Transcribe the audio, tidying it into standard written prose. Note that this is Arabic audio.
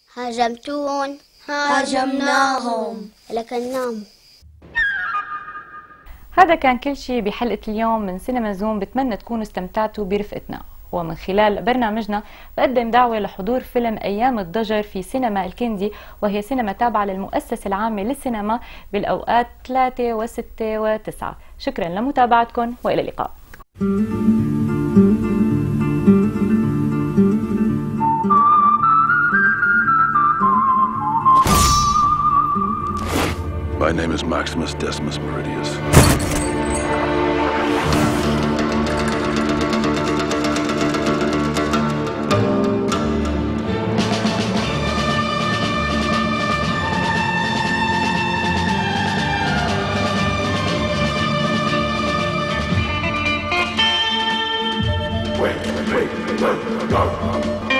هاجمتون هاجمناهم لكنهم. هذا كان كل شيء بحلقة اليوم من سينما زوم. بتمنى تكونوا استمتعتوا برفقتنا، ومن خلال برنامجنا بقدم دعوة لحضور فيلم أيام الضجر في سينما الكندي، وهي سينما تابعة للمؤسسة العامة للسينما بالأوقات 3 و6 و9. شكرا لمتابعتكم وإلى اللقاء. My name is Maximus Decimus Meridius. Wait, no.